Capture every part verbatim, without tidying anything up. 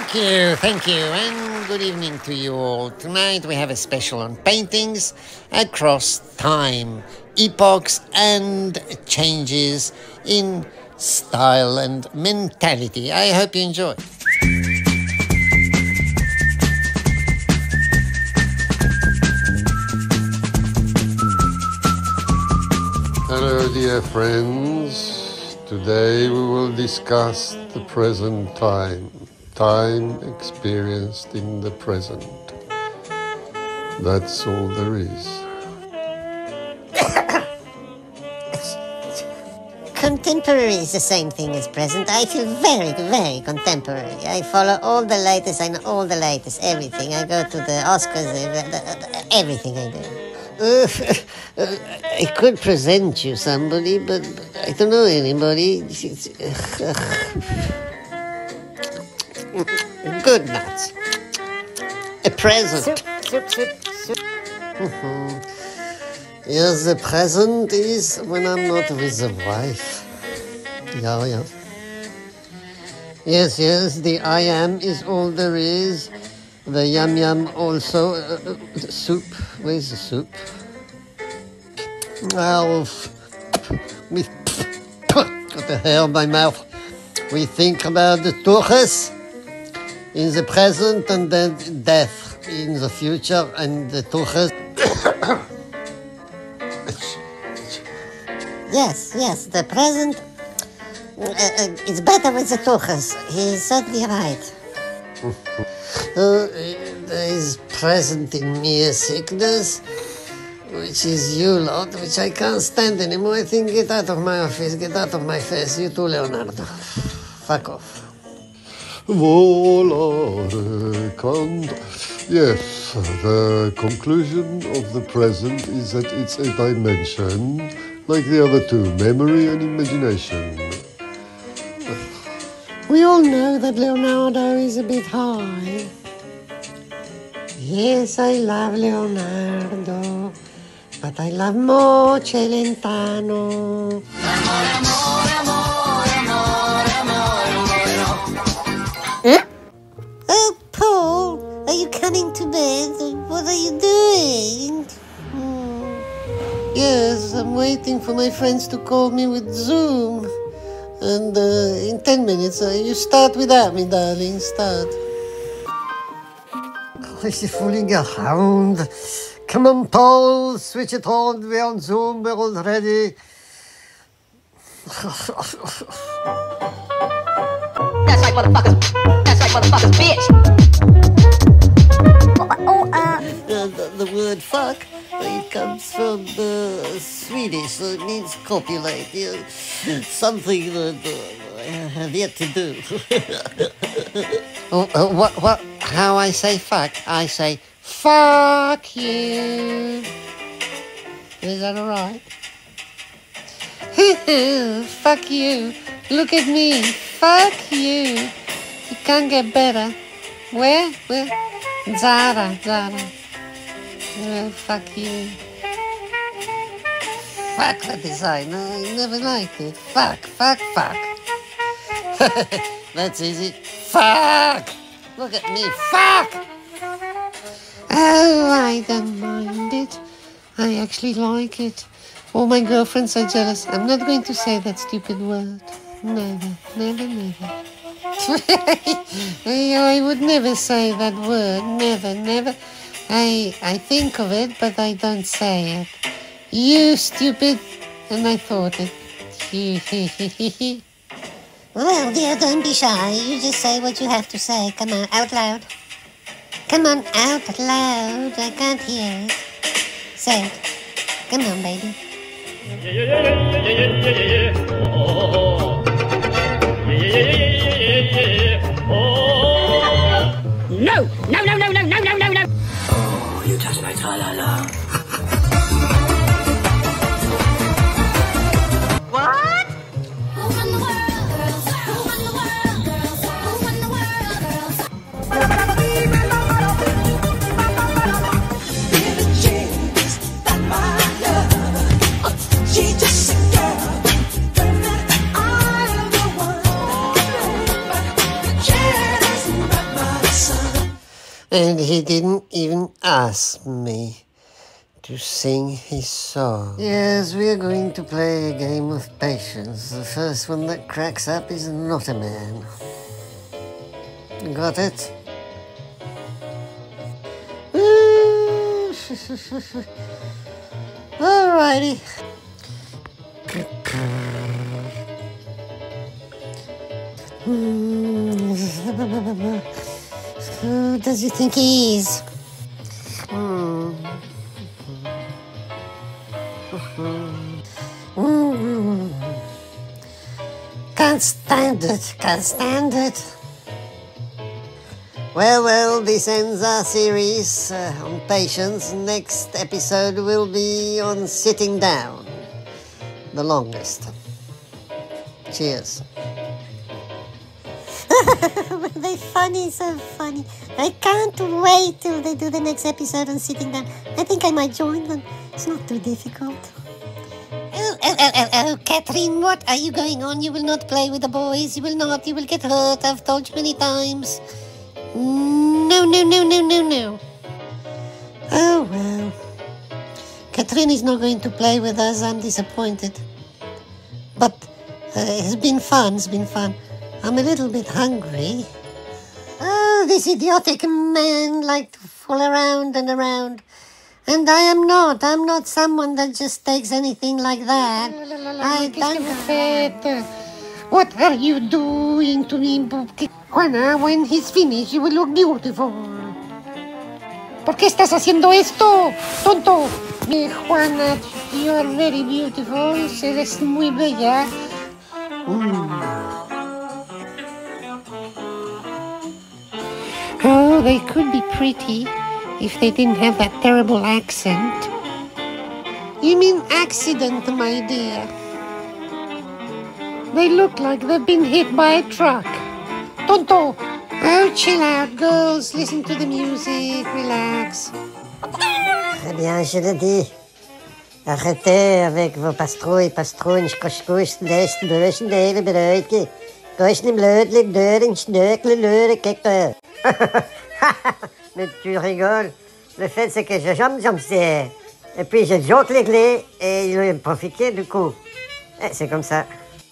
Thank you, thank you, and good evening to you all. Tonight we have a special on paintings across time, epochs, and changes in style and mentality. I hope you enjoy. Hello, dear friends. Today we will discuss the present time. Time experienced in the present. That's all there is. Contemporary is the same thing as present. I feel very, very contemporary. I follow all the latest, I know all the latest, everything. I go to the Oscars, everything I do. Uh, uh, I could present you somebody, but I don't know anybody. Good nuts. A present. Soup, soup, soup, soup. Mm-hmm. Yes, the present is when I'm not with the wife. Yeah, yeah. Yes, yes, the I am is all there is. The yum yum also. Uh, uh, the soup. Where's the soup? Well, we got the hair in my mouth. We think about the tuchus in the present and then death in the future and the tuchus. Yes, yes, the present uh, uh, is better with the tuchus. He's certainly right. uh, there is present in me a sickness, which is you lot, which I can't stand anymore. I think get out of my office, get out of my face. You too, Leonardo. Fuck off. Volare cand. Yes, the conclusion of the present is that it's a dimension like the other two, memory and imagination. We all know that Leonardo is a bit high. Yes, I love Leonardo, but I love more Celentano. Huh? Oh, Paul, are you coming to bed? What are you doing? Hmm. Yes, I'm waiting for my friends to call me with Zoom. And uh, in ten minutes, uh, you start without me, darling, start. Oh, is he fooling around? Come on, Paul, switch it on, we're on Zoom, we're all ready. That's right, motherfuckers. That's right, motherfuckers, bitch. Oh, uh... Uh, the, the word fuck, it comes from uh, Swedish, so it means copulate. Uh, something that uh, I have yet to do. oh, uh, what, what, how I say fuck? I say, fuck you. Is that all right? Fuck you. Look at me. Fuck you. You can't get better. Where? Where? Zara, Zara. Oh, fuck you. Fuck the design. I never liked it. Fuck, fuck, fuck. That's easy. Fuck! Look at me. Fuck! Oh, I don't mind it. I actually like it. All my girlfriends are jealous. I'm not going to say that stupid word. Never, never, never. I would never say that word. Never, never. I I think of it, but I don't say it. You stupid. And I thought it. Well, dear, don't be shy. You just say what you have to say. Come on, out loud. Come on, out loud. I can't hear it. Say it. Come on, baby. Yeah, yeah, yeah, yeah, yeah, yeah, yeah, yeah. Oh, yeah, yeah, yeah, yeah, yeah, yeah. Oh. No! No, no, no, no, no, no, no, no! Oh, you touch my tra-la-la. What? Who run the world, girls? Who run the world, girls? Who run the world, girls? Billie Jean's not my love. She's just a girl. I'm the one. But the chair is not my And he didn't even ask me to sing his song. Yes, we are going to play a game of patience. The first one that cracks up is not a man. Got it? Alrighty. Who does he think he is? Hmm. Hmm. Can't stand it, can't stand it. Well, well, this ends our series uh, on patience. Next episode will be on sitting down. The longest. Cheers. They're funny, so funny. I can't wait till they do the next episode on sitting down. I think I might join them. It's not too difficult. Oh, oh, oh, oh, oh, Catherine, what are you going on? You will not play with the boys. You will not. You will get hurt. I've told you many times. No, no, no, no, no, no. Oh, well. Catherine is not going to play with us. I'm disappointed. But uh, it's been fun. It's been fun. I'm a little bit hungry. Oh, this idiotic man likes to fool around and around. And I am not. I'm not someone that just takes anything like that. I don't... What are you doing to me? Juana, when he's finished, you will look beautiful. ¿Por qué estás haciendo esto, tonto? Eh, Juana, you are very beautiful. Eres muy bella. Mm. Oh, they could be pretty if they didn't have that terrible accent. You mean accident, my dear? They look like they've been hit by a truck. Tonto! Oh, chill out, girls. Listen to the music. Relax. Très bien, je le dis. Arrêtez avec vos pastrouilles, pastrouilles, couscous, les beuges, les broodjes. Koos niet leuk, les deuren, sneukel, leuren, kijk daar. Mais tu rigoles. Le fait, c'est que je jambe, jambe, c'est... Et puis je joue les clés et il en profiter du coup. Et c'est comme ça.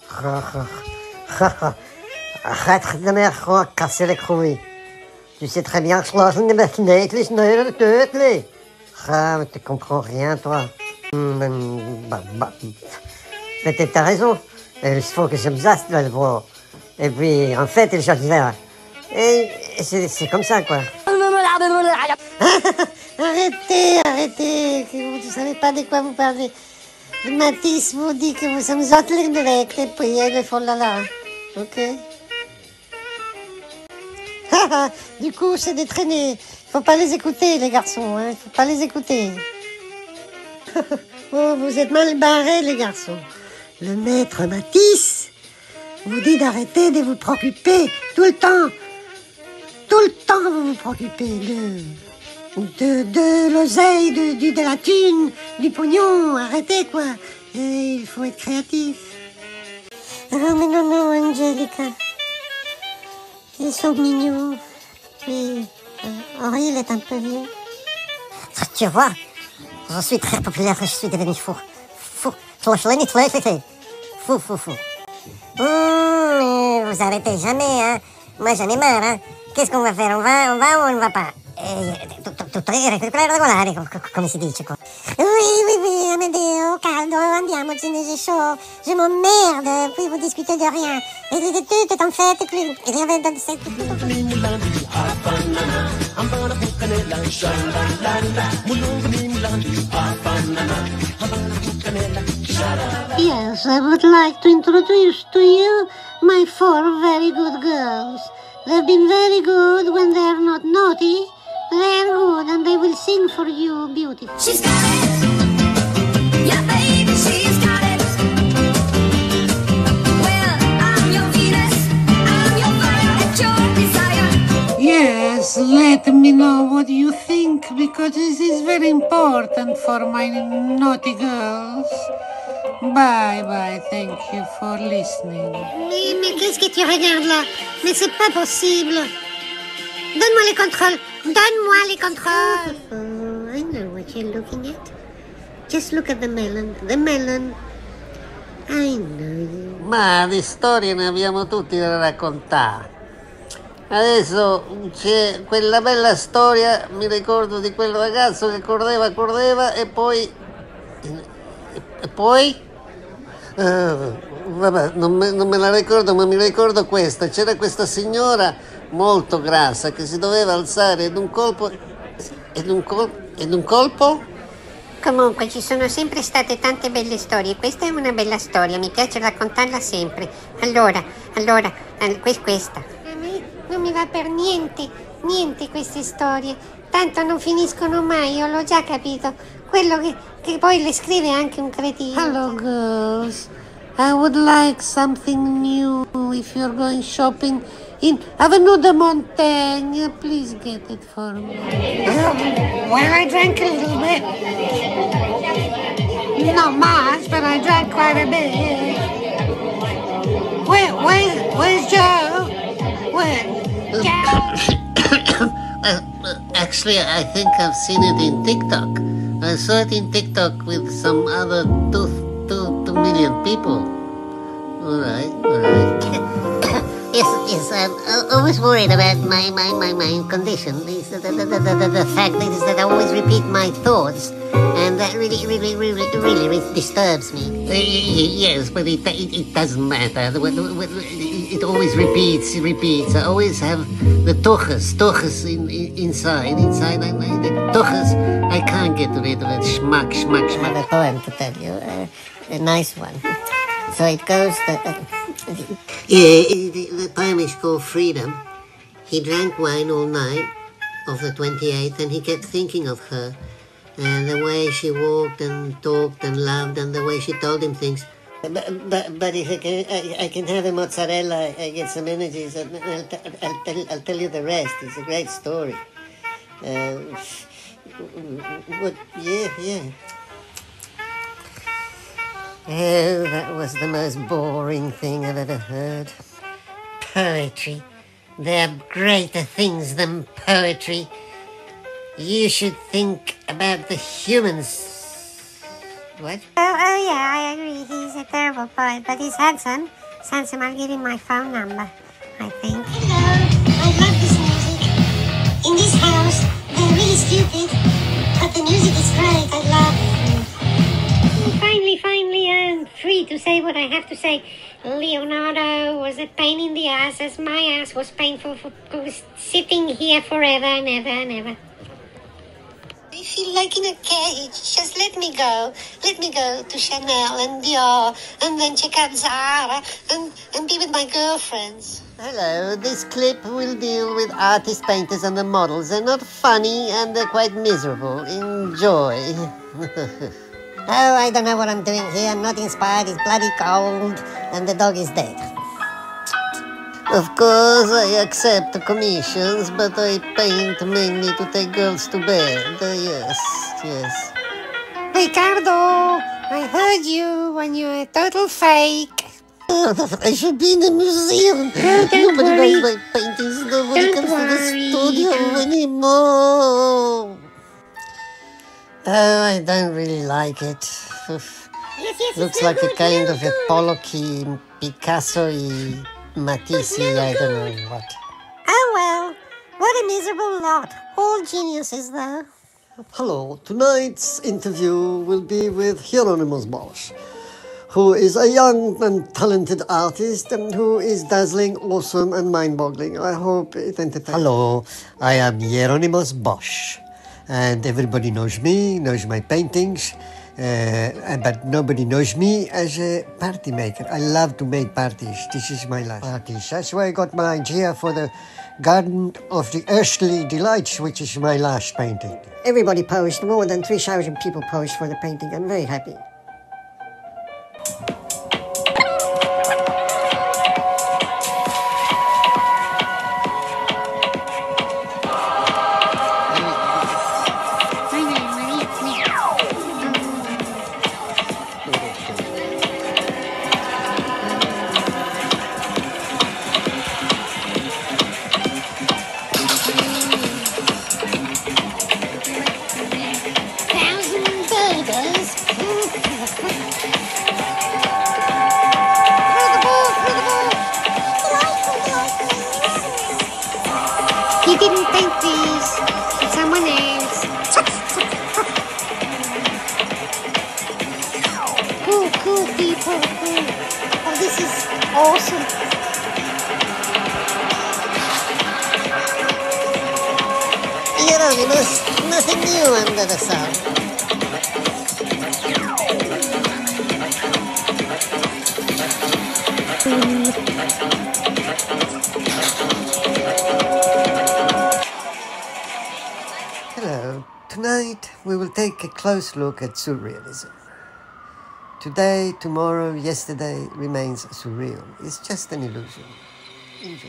Arrête de me casser les couilles. Tu sais très bien que je lâche les sneukel, sneuren, deutli. Ah, mais tu comprends rien, toi. Bah, bah. Peut-être t'as raison. Il faut que je me zasse là, le bras. Et puis, en fait, il change là. Et c'est, c'est comme ça, quoi. Arrêtez, arrêtez. Vous ne savez pas de quoi vous parlez. Mathis vous dit que vous sommes autres direct et puis ils font là là. Ok. Du coup, c'est des traînées. Il faut pas les écouter, les garçons. Il hein. faut pas les écouter. Oh, vous êtes mal barrés, les garçons. Le maître Mathis vous dit d'arrêter de vous préoccuper tout le temps. Tout le temps, vous vous préoccupez de, de, de l'oseille, de, de, de la thune, du pognon. Arrêtez, quoi. Et il faut être créatif. Non, mais non, non, Angelica. Ils sont mignons. Puis, euh, Henri, il est un peu vieux. Tu vois, je suis très populaire, je suis devenu fou. Fou. Fou, fou, fou, fou. Mmh, vous arrêtez jamais, hein. Moi, j'en ai marre, hein. Qu'est-ce qu'on va faire? On va, on va ou on ne va pas? Tutto regolare, come si dice, quoi. Oui, oui, oui, Amedeo, caldo, andiamo, ce n'est chaud. Je m'emmerde, puis vous discutez de rien. Et de tout est en fait, puis il y avait dans cette... Yes, I would like to introduce to you my four very good girls. They've been very good when they're not naughty. They're good and they will sing for you beautiful. She's got it. Yeah, baby, she's got it. Well, I'm your Venus. I'm your fire at your desire. Yes, let me know what you think, because this is very important for my naughty girls. Bye bye, thank you for listening. Mais, mais qu'est-ce que tu regardes là? Mais c'est pas possible. Donne-moi les contrôles. Donne-moi les contrôles. Oh, I know what you're looking at. Just look at the melon. The melon. I know you. Ma di storie ne abbiamo tutti da raccontare. Adesso c'è quella bella storia, mi ricordo di quel ragazzo che correva, correva e poi... E poi? Uh, vabbè, non me, non me la ricordo, ma mi ricordo questa. C'era questa signora molto grassa che si doveva alzare ed un colpo... Ed un, col, ed un colpo? Comunque ci sono sempre state tante belle storie. Questa è una bella storia, mi piace raccontarla sempre. Allora, allora, eh, que- questa. A me non mi va per niente, niente queste storie. Tanto non finiscono mai, io l'ho già capito. Quello che, che poi le scrive anche un cretino. Hello girls, I would like something new if you're going shopping in Avenue de Montaigne. Please get it for me. Well, I drank a little bit. Not much, but I drank quite a bit. Where, where, where's Joe? Where? Joe? Uh, uh, actually, I think I've seen it in TikTok. I saw it in TikTok with some other two, two, two million people. All right, all right. Yes, yes, I'm uh, always worried about my, my, my, my condition. It's the, the, the, the, the, the fact that is that I always repeat my thoughts, and that really, really, really, really, really disturbs me. Uh, yes, but it, it, it doesn't matter. It always repeats, it repeats. I always have the toches, toches in, in, inside, inside. I, I, the toches, I can't get rid of it. Schmuck, schmuck, I have schmuck. a poem to tell you, uh, a nice one. So it goes that... Uh, Yeah, the, the poem is called Freedom. He drank wine all night of the twenty-eighth, and he kept thinking of her, and the way she walked and talked and loved, and the way she told him things. But, but, but if I can, I, I can have a mozzarella, I get some energies, and I'll, t- I'll, tell, I'll tell you the rest. It's a great story. Uh, what, yeah, yeah. Oh, that was the most boring thing I've ever heard. Poetry. There are greater things than poetry. You should think about the humans. What? Oh, oh, yeah, I agree. He's a terrible poet, but he's handsome. He's handsome. I'll give him my phone number, I think. Hello. I love this music. In this house, they're really stupid, but the music is great. I love it. Finally, finally, I'm free to say what I have to say. Leonardo was a pain in the ass, as my ass was painful for was sitting here forever and ever and ever. I feel like in a cage. Just let me go. Let me go to Chanel and Dior, and then check out Zara, and, and be with my girlfriends. Hello, this clip will deal with artists, painters, and the models. They're not funny, and they're quite miserable. Enjoy. Oh, I don't know what I'm doing here. I'm not inspired. It's bloody cold, and the dog is dead. Of course, I accept commissions, but I paint mainly to take girls to bed. Uh, yes, yes. Ricardo, I heard you when you're a total fake. I should be in the museum. Oh, don't Nobody worry. buys my paintings. Nobody Don't comes to the worry, studio don't- anymore. Oh, I don't really like it. Yes, yes, Looks it's like so a good, kind so of a good. Pollocky, Picasso-y, Matisse-y, I don't know what. Oh, well, what a miserable lot. All geniuses, though. Hello, tonight's interview will be with Hieronymus Bosch, who is a young and talented artist and who is dazzling, awesome, and mind-boggling. I hope it entertains. Hello, I am Hieronymus Bosch, and everybody knows me, knows my paintings, uh, and- but nobody knows me as a party maker. I love to make parties. This is my life. Parties. That's where I got my idea for the Garden of the Earthly Delights, which is my last painting. Everybody posed. More than three thousand people posed for the painting. I'm very happy. I didn't paint these. It's someone else. Cool, cool people, cool. Oh, this is awesome. Hieronymus, nothing new under the sun. Hello. Tonight we will take a close look at surrealism. Today, tomorrow, yesterday remains surreal. It's just an illusion. Enjoy.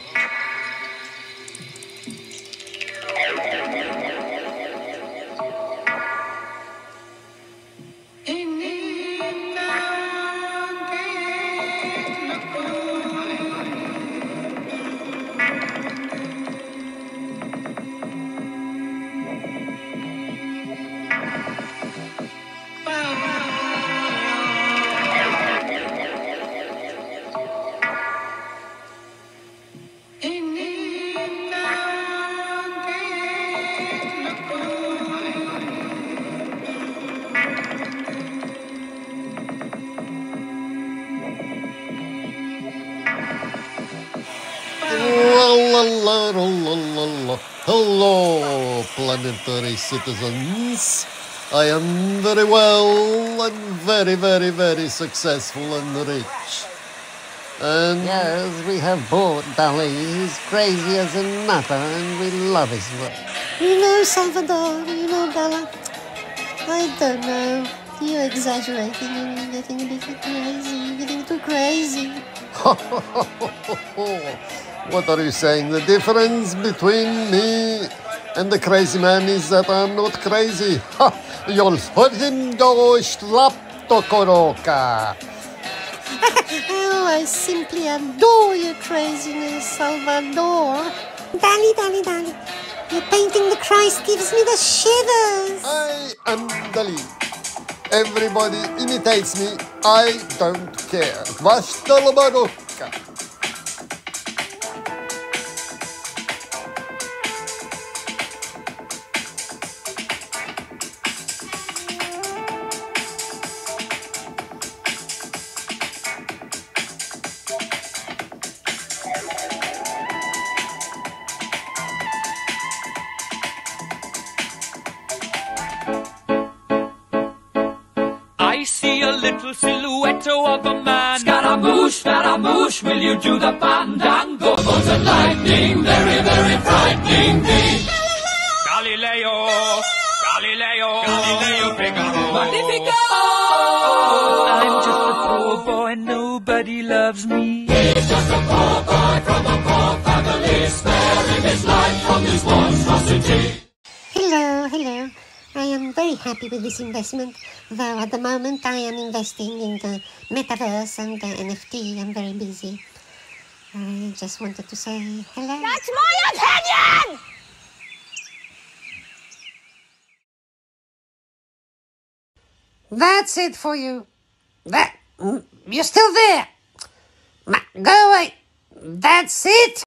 La, la, la, la, la, la. Hello, planetary citizens. I am very well and very, very, very successful and rich. And yes, we have bought Dali. He's crazy as a nutter and we love his work. You know, Salvador, you know, Bella, I don't know. You're exaggerating. You're getting a bit crazy. You're getting too crazy. What are you saying? The difference between me and the crazy man is that I'm not crazy. You'll put him do Koroka. Oh, I simply adore your craziness, Salvador. Dali, Dali, Dali. Your painting the Christ gives me the shivers. I am Dali. Everybody imitates me. I don't care. Vashtalabaroka. I see a little silhouette of a man. Scaramouche, Scaramouche, will you do the fandango? Those and lightning, very, very frightening me. Galileo, Galileo, Galileo Figaro. Magnifico! I'm just a poor boy, nobody loves me. He's just a poor boy from a poor family, sparing his life from this monstrosity. Hello, hello. I am very happy with this investment, though at the moment I am investing in the metaverse and the N F T. I'm very busy. I just wanted to say hello. That's my opinion! That's it for you. That, you're still there. Ma- Go away. That's it.